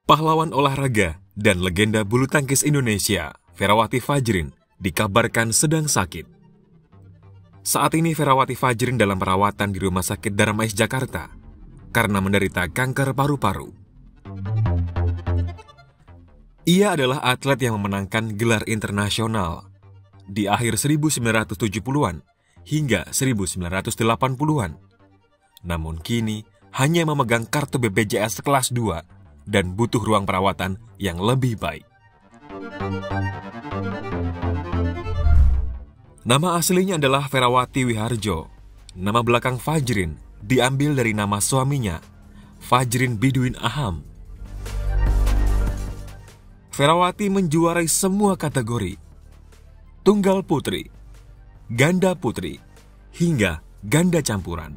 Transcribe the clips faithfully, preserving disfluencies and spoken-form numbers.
Pahlawan olahraga dan legenda bulu tangkis Indonesia, Ferawati Fajrin, dikabarkan sedang sakit. Saat ini Ferawati Fajrin dalam perawatan di Rumah Sakit Darmais, Jakarta, karena menderita kanker paru-paru. Ia adalah atlet yang memenangkan gelar internasional di akhir seribu sembilan ratus tujuh puluhan hingga seribu sembilan ratus delapan puluhan. Namun kini hanya memegang kartu B P J S kelas dua dan butuh ruang perawatan yang lebih baik. Nama aslinya adalah Ferawati Wiharjo. Nama belakang Fajrin diambil dari nama suaminya, Fajrin Biduin Aham. Ferawati menjuarai semua kategori, tunggal putri, ganda putri, hingga ganda campuran.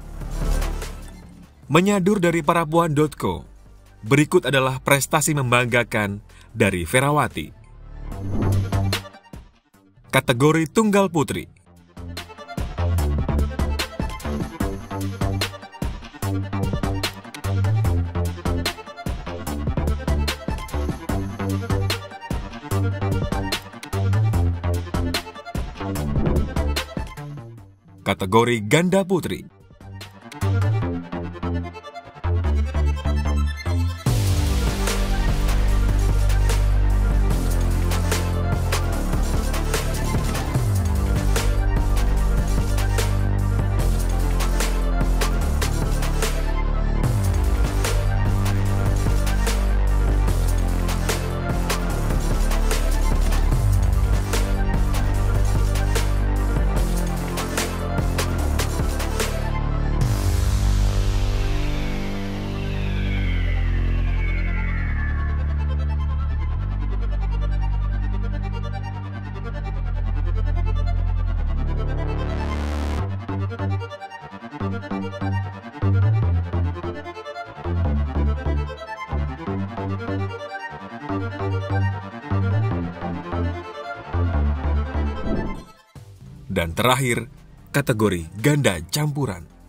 Menyadur dari parapuan titik co, berikut adalah prestasi membanggakan dari Ferawati. Kategori tunggal putri. Kategori ganda putri. Dan terakhir, kategori ganda campuran.